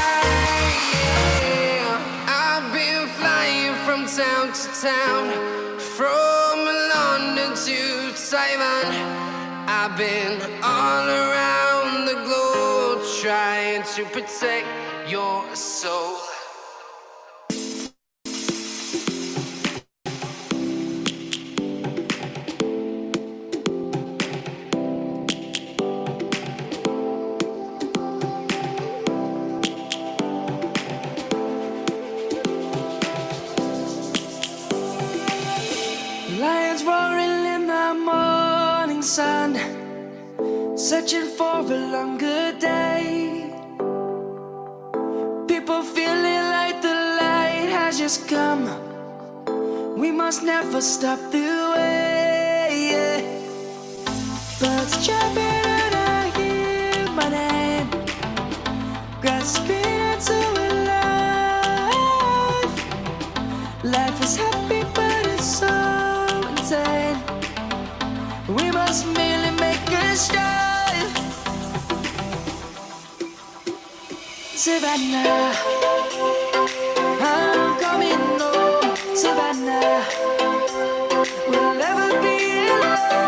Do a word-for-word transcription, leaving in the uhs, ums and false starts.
I've been flying from town to town, from London to Taiwan. I've been all around the globe trying to protect your soul. Lions roaring in the morning sun, searching for a longer day. People feeling like the light has just come. We must never stop the way. Birds chirping and I hear my name, grasping into a life. Life is happy but it's so insane. We must merely make a start. Savannah.